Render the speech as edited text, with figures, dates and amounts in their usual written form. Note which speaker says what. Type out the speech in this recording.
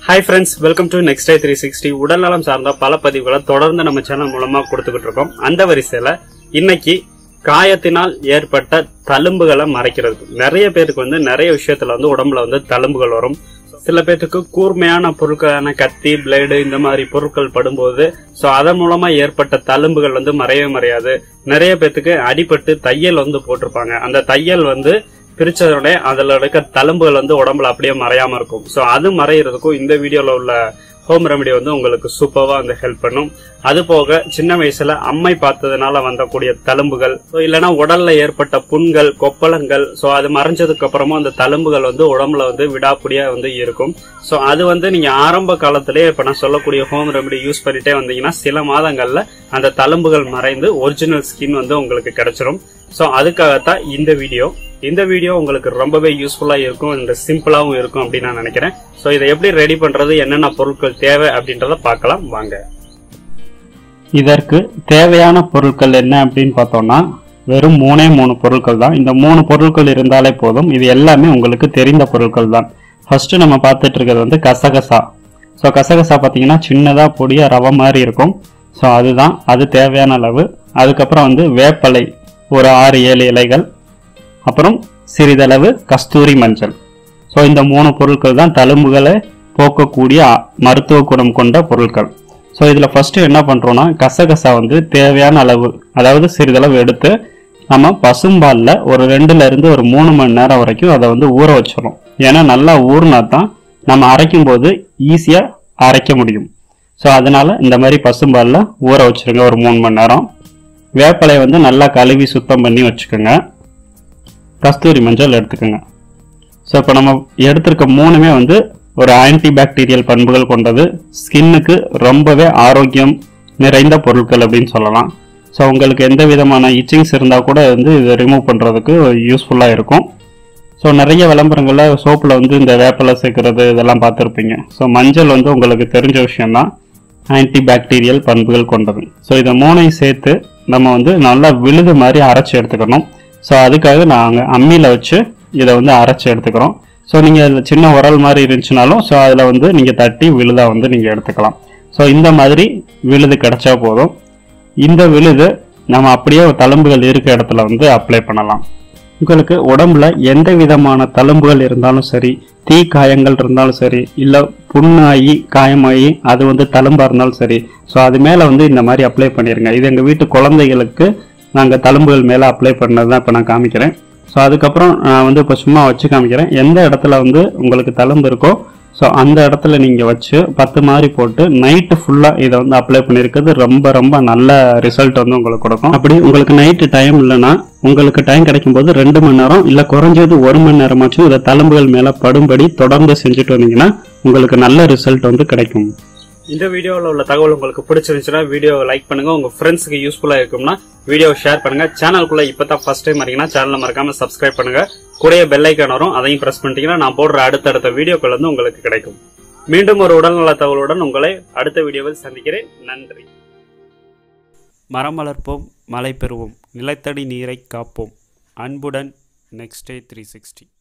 Speaker 1: Hi friends, welcome to Next Day 360. உடல்நலம் சார்ந்த பல பதிவுகளை தொடர்ந்து நம்ம சேனல் மூலமா கொடுத்துக்கிட்டு இருக்கோம். அந்த வரிசையில இன்னைக்கு காயத்தினால் ஏற்பட்ட தழும்புகளை மறைக்கிறது. நிறைய பேருக்கு நிறைய விஷயத்துல உடம்புல தழும்புகள் வரும். சில பேருக்கு கூர்மையான பொருட்களான கத்தி, பிளேடு இந்த மாதிரி பொருட்கள் படும்போது அதன் மூலமா ஏற்பட்ட தழும்புகள் மறையவே மறையாது. நிறைய பேருக்கு அடிபட்டு தையல் போட்டிருப்பாங்க. அந்த தையல் பிரிச்சதோட அதுல இருக்க தழும்புகள் உடம்புல அப்படியே மறையாம இருக்கும். சோ அது மறையிறதுக்கும் இந்த வீடியோல உள்ள ஹோம் ரெமெடி உங்களுக்கு சூப்பரா ஹெல்ப் பண்ணும். அது போக சின்ன வயசுல அம்மை பார்த்ததுனால வந்தக்கூடிய தழும்புகள், இல்லைன்னா உடல்ல ஏற்பட்ட புண்கள், கொப்பளங்கள், சோ அது மறைஞ்சதுக்கு அப்புறமும் அந்த தழும்புகள் உடம்புல விடாப்புடியா இருக்கும். சோ அது நீங்க ஆரம்ப காலத்திலேயே இப்ப நான் சொல்லக்கூடிய ஹோம் ரெமெடி யூஸ் பண்ணிட்டே வந்தீங்கன்னா சில மாதங்கள்ல அந்த தழும்புகள் மறைந்து ஒரிஜினல் ஸ்கின் உங்களுக்கு கிடைச்சிரும். சோ அதுக்காகத்தான் இந்த வீடியோ உங்களுக்கு ரொம்பவே யூஸ்ஃபுல்லா இருக்கும், இந்த சிம்பிளாவும் இருக்கும் அப்படின்னு நான் நினைக்கிறேன். சோ இதை எப்படி ரெடி பண்றது, என்னென்ன பொருட்கள் தேவை அப்படின்றத பார்க்கலாம் வாங்க. இதற்கு தேவையான பொருட்கள் என்ன அப்படின்னு பார்த்தோம்னா வெறும் மூணு பொருட்கள் தான். இந்த 3 பொருட்கள் இருந்தாலே போதும். இது எல்லாமே உங்களுக்கு தெரிந்த பொருட்கள் தான். ஃபர்ஸ்ட் நம்ம பார்த்துட்டு இருக்கிறது கசகசா. ஸோ கசகசா பார்த்தீங்கன்னா சின்னதா பொடியா ரவை மாதிரி இருக்கும். ஸோ அதுதான், அது தேவையான அளவு. அதுக்கப்புறம் வேப்பலை ஒரு 6-7 இலைகள், அப்புறம் சிறிதளவு கஸ்தூரி மஞ்சள். ஸோ இந்த 3 பொருட்கள் தான் தழும்புகளை போக்கக்கூடிய மருத்துவ குணம் கொண்ட பொருட்கள். ஸோ இதில் ஃபர்ஸ்ட் என்ன பண்ணுறோம்னா கசகசா தேவையான அளவு, அதாவது சிறிதளவு எடுத்து நம்ம பசும்பாலில் ஒரு 2லிருந்து ஒரு 3 மணி நேரம் வரைக்கும் அதை ஊற வச்சிடும். ஏன்னா நல்லா ஊறினா தான் நம்ம அரைக்கும் போது ஈஸியாக அரைக்க முடியும். ஸோ அதனால இந்த மாதிரி பசும்பாலில் ஊற வச்சிருங்க ஒரு 3 மணி நேரம். வேப்பலை நல்லா கழுவி சுத்தம் பண்ணி வச்சுக்கோங்க. கஸ்தூரி மஞ்சள் எடுத்துக்கோங்க. ஸோ இப்போ நம்ம எடுத்திருக்க 3மே ஒரு ஆன்டி பாக்டீரியல் பண்புகள் கொண்டது, ஸ்கின்னுக்கு ரொம்பவே ஆரோக்கியம் நிறைந்த பொருட்கள் அப்படின்னு சொல்லலாம். ஸோ உங்களுக்கு எந்த விதமான இச்சிங்ஸ் இருந்தால் கூட இதை ரிமூவ் பண்ணுறதுக்கு யூஸ்ஃபுல்லாக இருக்கும். ஸோ நிறைய விளம்பரங்களில் சோப்பில் இந்த வேப்பலை சேர்க்கறது இதெல்லாம் பார்த்துருப்பீங்க. ஸோ மஞ்சள் உங்களுக்கு தெரிஞ்ச விஷயம்தான், ஆன்டி பாக்டீரியல் பண்புகள் கொண்டது. ஸோ இதை 3ஐயும் சேர்த்து நம்ம நல்லா விழுது மாதிரி அரைச்சி எடுத்துக்கணும். ஸோ அதுக்காக நாங்கள் அம்மியில் வச்சு இதை அரைச்சி எடுத்துக்கிறோம். ஸோ நீங்கள் சின்ன உரல் மாதிரி இருந்துச்சுனாலும் ஸோ அதில் நீங்கள் தட்டி விழுதா நீங்கள் எடுத்துக்கலாம். ஸோ இந்த மாதிரி விழுது கிடைச்சா போதும். இந்த விழுது நம்ம அப்படியே தழும்புகள் இருக்க இடத்துல அப்ளை பண்ணலாம். உங்களுக்கு உடம்புல எந்த விதமான தழும்புகள் இருந்தாலும் சரி, தீ காயங்கள் இருந்தாலும் சரி, இல்லை புண்ணாகி காயமாகி அது தழும்பாக இருந்தாலும் சரி, ஸோ அது மேலே இந்த மாதிரி அப்ளை பண்ணிடுங்க. இது எங்கள் வீட்டு குழந்தைகளுக்கு நாங்கள் தழும்புகள் மேலே அப்ளை பண்ணது தான் இப்போ நான் காமிக்கிறேன். ஸோ அதுக்கப்புறம் நான் இப்போ சும்மா வச்சு காமிக்கிறேன். எந்த இடத்துல உங்களுக்கு தழும்பு இருக்கோ ஸோ அந்த இடத்துல நீங்கள் வச்சு 10 மாதிரி போட்டு நைட்டு ஃபுல்லாக இதை அப்ளை பண்ணியிருக்கிறது ரொம்ப ரொம்ப நல்ல ரிசல்ட் உங்களுக்கு கொடுக்கும். அப்படி உங்களுக்கு நைட்டு டைம் இல்லைன்னா உங்களுக்கு டைம் கிடைக்கும் போது 2 மணி நேரம் இல்லை குறைஞ்சது 1 மணி நேரமாச்சும் இதை தழும்புகள் மேலே படும்படி தொடர்ந்து செஞ்சுட்டு வந்தீங்கன்னா உங்களுக்கு நல்ல ரிசல்ட் கிடைக்கும். இந்த வீடியோவில் உள்ள தகவல் உங்களுக்கு பிடிச்சிருந்துச்சுன்னா வீடியோவை லைக் பண்ணுங்க. உங்க ஃப்ரெண்ட்ஸுக்கு யூஸ்ஃபுல்லா இருக்கும்னா வீடியோவை ஷேர் பண்ணுங்க. சேனலுக்குள்ள இப்பதான் ஃபர்ஸ்ட் டைம் வரீங்கன்னா சேனலை மறக்காம சப்ஸ்கிரைப் பண்ணுங்க. கூடயே பெல் ஐக்கான் வரும், அதையும் பிரஸ் பண்ணிட்டீங்கன்னா நான் போடுற அடுத்தடுத்த வீடியோக்கள் உங்களுக்கு கிடைக்கும். மீண்டும் ஒரு உடல்நல தகவலுடன் உங்களை அடுத்த வீடியோவில் சந்திக்கிறேன். நன்றி. மரம் வளர்ப்போம், மழை பெறுவோம், நிலத்தடி நீரை காப்போம். அன்புடன் நெக்ஸ்ட் டே 360.